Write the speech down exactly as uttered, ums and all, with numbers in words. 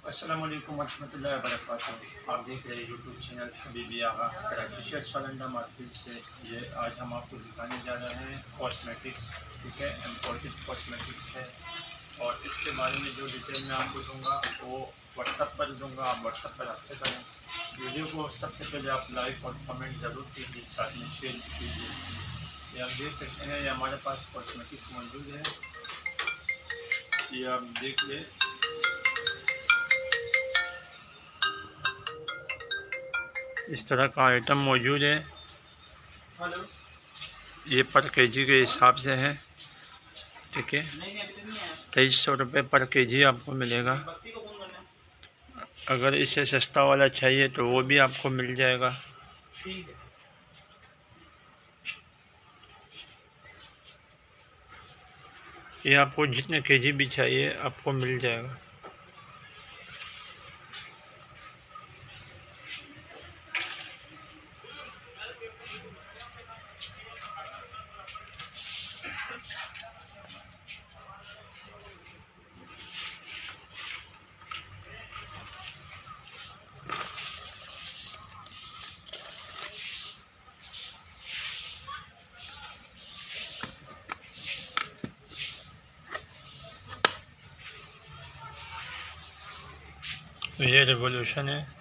अस्सलाम वालेकुम वरहमतुल्लाहि वबरकातुहू। आप देख रहे हैं YouTube channel Habibi Agha Karachi shirt सालंडा मार्केट से। ये आज हम आपको दिखाने जा रहे हैं कॉस्मेटिक्स, ठीक है, इम्पोर्टेड कॉस्मेटिक्स है। और इसके बारे में जो डिटेल मैं आपको दूंगा वो व्हाट्सअप पर दूंगा, आप व्हाट्सअप पर रब्ता करें। वीडियो को सबसे पहले आप लाइक और कमेंट ज़रूर कीजिए, साथ में शेयर कीजिए। ये आप देख सकते हैं, ये हमारे पास कॉस्मेटिक्स मौजूद है, ये आप देख ले। इस तरह का आइटम मौजूद है। ये पर केजी के हिसाब से है, ठीक है। तेईस सौ रुपये पर केजी आपको मिलेगा। अगर इससे सस्ता वाला चाहिए तो वो भी आपको मिल जाएगा। ये आपको जितने केजी भी चाहिए आपको मिल जाएगा। तो ये रेवोल्यूशन है।